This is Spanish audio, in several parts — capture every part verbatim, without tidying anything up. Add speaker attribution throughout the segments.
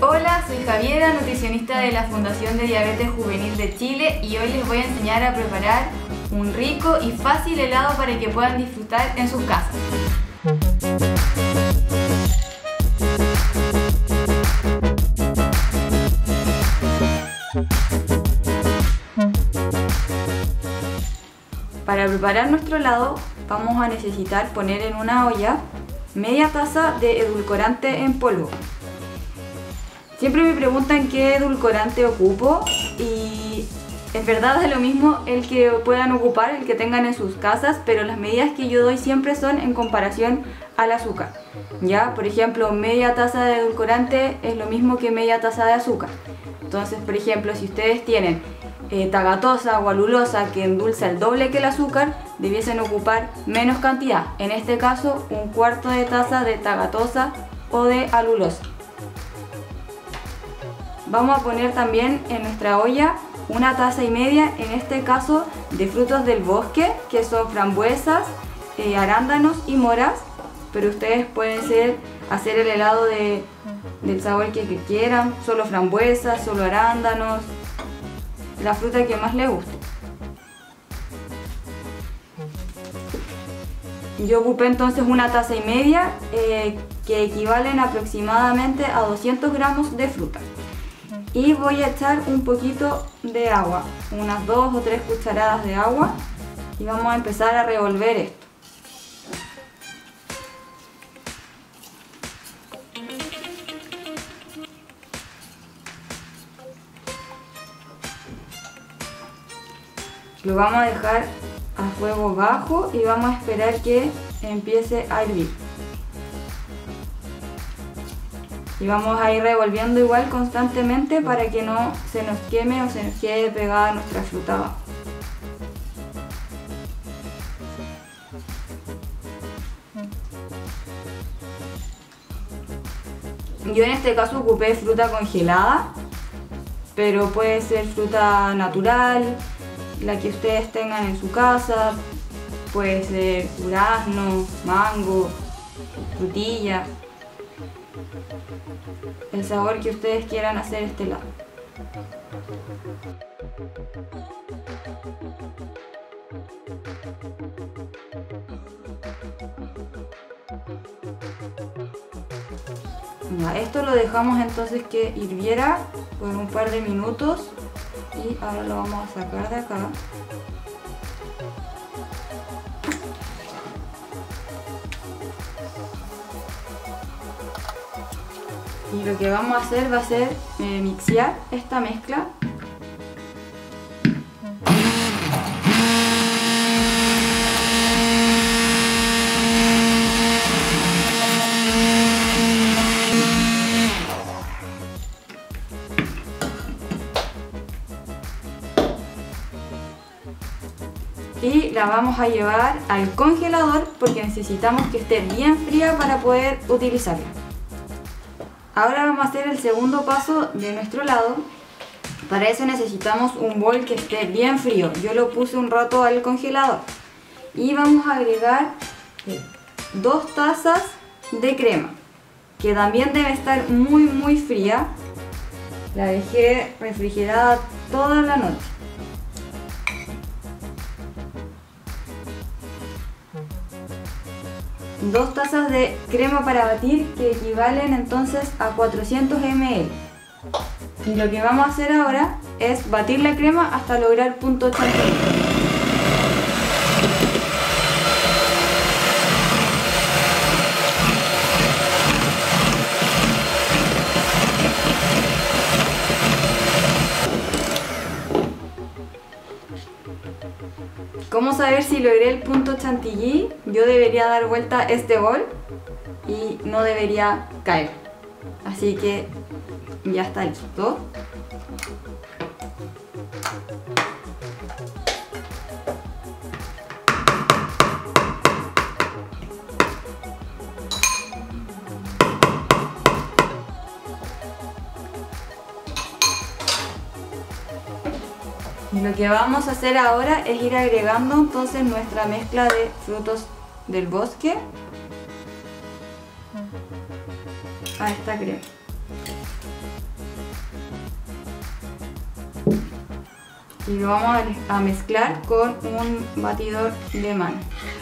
Speaker 1: Hola, soy Javiera, nutricionista de la Fundación de Diabetes Juvenil de Chile, y hoy les voy a enseñar a preparar un rico y fácil helado para que puedan disfrutar en sus casas. Para preparar nuestro helado vamos a necesitar poner en una olla media taza de edulcorante en polvo. Siempre me preguntan qué edulcorante ocupo y en verdad es lo mismo el que puedan ocupar, el que tengan en sus casas, pero las medidas que yo doy siempre son en comparación al azúcar. Ya, por ejemplo, media taza de edulcorante es lo mismo que media taza de azúcar. Entonces, por ejemplo, si ustedes tienen eh, tagatosa o alulosa que endulza el doble que el azúcar, debiesen ocupar menos cantidad. En este caso, un cuarto de taza de tagatosa o de alulosa. Vamos a poner también en nuestra olla una taza y media, en este caso, de frutos del bosque, que son frambuesas, eh, arándanos y moras, pero ustedes pueden ser, hacer el helado de, del sabor que, que quieran, solo frambuesas, solo arándanos, la fruta que más les guste. Yo ocupé entonces una taza y media, eh, que equivalen aproximadamente a doscientos gramos de fruta. Y voy a echar un poquito de agua, unas dos o tres cucharadas de agua, y vamos a empezar a revolver esto. Lo vamos a dejar a fuego bajo y vamos a esperar que empiece a hervir. Y vamos a ir revolviendo igual constantemente para que no se nos queme o se nos quede pegada nuestra fruta abajo. Yo en este caso ocupé fruta congelada, pero puede ser fruta natural, la que ustedes tengan en su casa, puede ser durazno, mango, frutilla. El sabor que ustedes quieran hacer este helado. Ya, esto lo dejamos entonces que hirviera por un par de minutos y ahora lo vamos a sacar de acá. Y lo que vamos a hacer va a ser eh, mixear esta mezcla. Y la vamos a llevar al congelador porque necesitamos que esté bien fría para poder utilizarla. Ahora vamos a hacer el segundo paso de nuestro helado. Para eso necesitamos un bol que esté bien frío. Yo lo puse un rato al congelador. Y vamos a agregar dos tazas de crema, que también debe estar muy muy fría. La dejé refrigerada toda la noche. Dos tazas de crema para batir, que equivalen entonces a cuatrocientos mililitros. Y lo que vamos a hacer ahora es batir la crema hasta lograr punto chantilly. ¿Cómo saber si logré el punto chantilly? Yo debería dar vuelta este bol y no debería caer. Así que ya está listo. Lo que vamos a hacer ahora es ir agregando entonces nuestra mezcla de frutos del bosque a esta crema. y lo vamos a, a mezclar con un batidor de mano.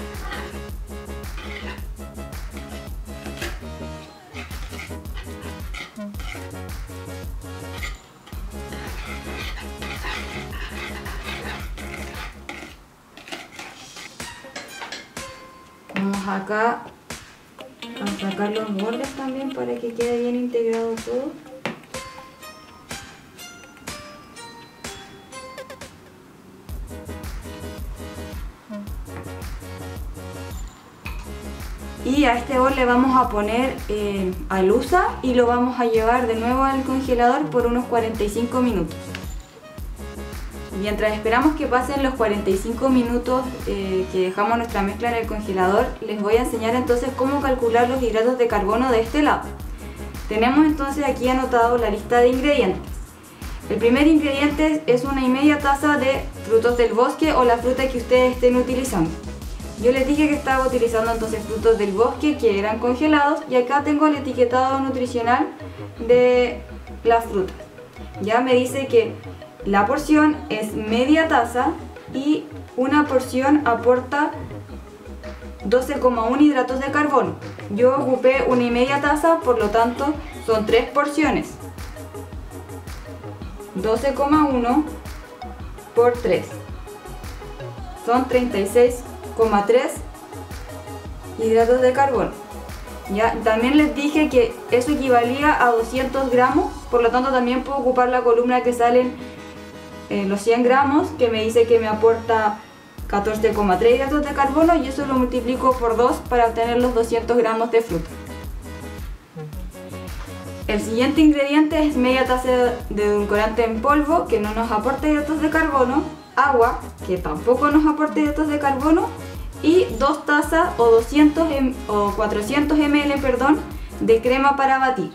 Speaker 1: Vamos acá a sacar los bordes también para que quede bien integrado todo. Y a este bol le vamos a poner eh, alusa y lo vamos a llevar de nuevo al congelador por unos cuarenta y cinco minutos. Mientras esperamos que pasen los cuarenta y cinco minutos eh, que dejamos nuestra mezcla en el congelador, les voy a enseñar entonces cómo calcular los hidratos de carbono de este lado. Tenemos entonces aquí anotado la lista de ingredientes. El primer ingrediente es una y media taza de frutos del bosque o la fruta que ustedes estén utilizando. Yo les dije que estaba utilizando entonces frutos del bosque que eran congelados y acá tengo el etiquetado nutricional de las frutas. Ya me dice que la porción es media taza y una porción aporta doce coma uno hidratos de carbono. Yo ocupé una y media taza, por lo tanto son tres porciones. doce coma uno por tres son treinta y seis coma tres hidratos de carbono. Ya, también les dije que eso equivalía a doscientos gramos, por lo tanto también puedo ocupar la columna que salen eh, los cien gramos, que me dice que me aporta catorce coma tres hidratos de carbono, y eso lo multiplico por dos para obtener los doscientos gramos de fruta. El siguiente ingrediente es media taza de edulcorante en polvo, que no nos aporta hidratos de carbono, agua, que tampoco nos aporta hidratos de carbono, y dos tazas o, doscientos o cuatrocientos mililitros perdón, de crema para batir.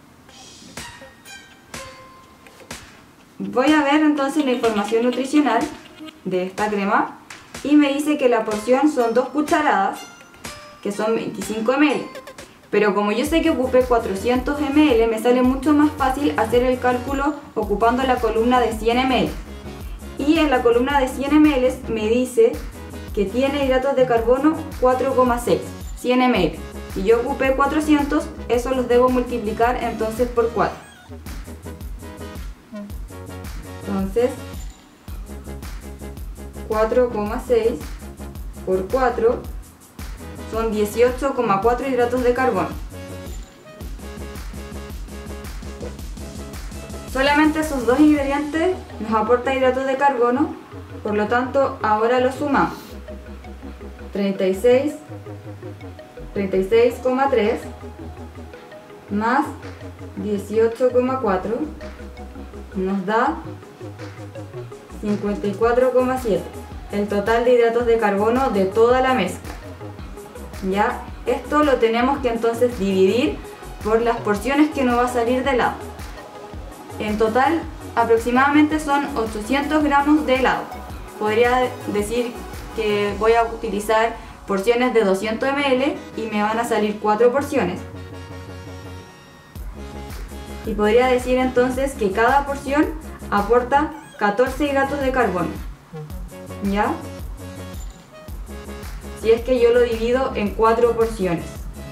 Speaker 1: Voy a ver entonces la información nutricional de esta crema y me dice que la porción son dos cucharadas, que son veinticinco mililitros. Pero como yo sé que ocupé cuatrocientos mililitros, me sale mucho más fácil hacer el cálculo ocupando la columna de cien mililitros. Y en la columna de cien mililitros me dice que tiene hidratos de carbono cuatro coma seis, cien mililitros. Si yo ocupé cuatrocientos, eso los debo multiplicar entonces por cuatro. Entonces, cuatro coma seis por cuatro son dieciocho coma cuatro hidratos de carbono. Solamente esos dos ingredientes nos aportan hidratos de carbono, por lo tanto ahora los sumamos. treinta y seis coma tres más dieciocho coma cuatro nos da cincuenta y cuatro coma siete, el total de hidratos de carbono de toda la mezcla. Ya, esto lo tenemos que entonces dividir por las porciones que nos va a salir de helado. En total aproximadamente son ochocientos gramos de helado. Podría decir que voy a utilizar porciones de doscientos mililitros y me van a salir cuatro porciones. Y podría decir entonces que cada porción aporta catorce hidratos de carbono. ¿Ya? Si es que yo lo divido en cuatro porciones.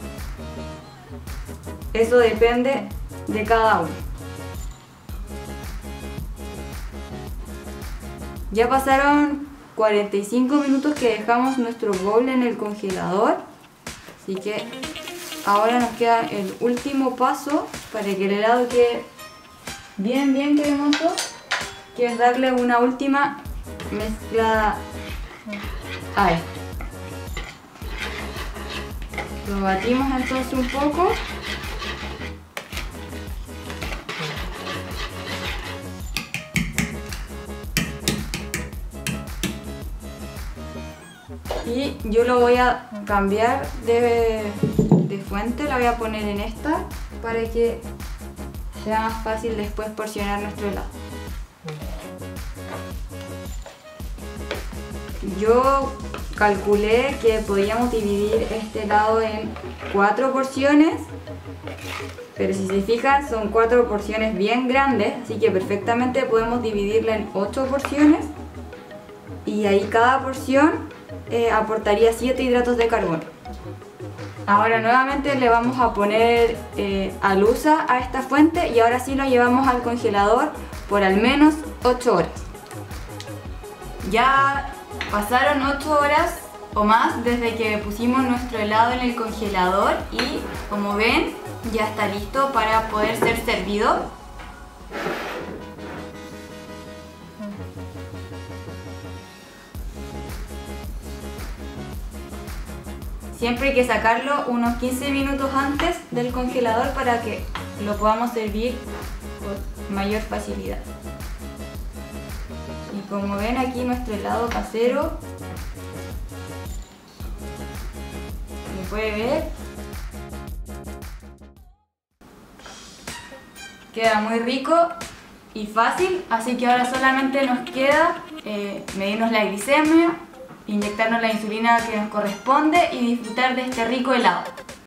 Speaker 1: Eso depende de cada uno. Ya pasaron cuarenta y cinco minutos que dejamos nuestro bowl en el congelador, así que ahora nos queda el último paso para que el helado quede bien bien cremoso, que es darle una última mezcla a esto. Lo batimos entonces un poco. Y yo lo voy a cambiar de, de fuente, la voy a poner en esta para que sea más fácil después porcionar nuestro helado. Yo calculé que podíamos dividir este helado en cuatro porciones Pero si se fijan, son cuatro porciones bien grandes, así que perfectamente podemos dividirla en ocho porciones. Y ahí cada porción eh, aportaría siete hidratos de carbono. Ahora nuevamente le vamos a poner eh, alusa a esta fuente y ahora sí lo llevamos al congelador por al menos ocho horas. Ya pasaron ocho horas o más desde que pusimos nuestro helado en el congelador y, como ven, ya está listo para poder ser servido. Siempre hay que sacarlo unos quince minutos antes del congelador para que lo podamos servir con mayor facilidad. Y como ven, aquí nuestro helado casero, se puede ver, queda muy rico y fácil, así que ahora solamente nos queda eh, medirnos la glicemia, inyectarnos la insulina que nos corresponde y disfrutar de este rico helado.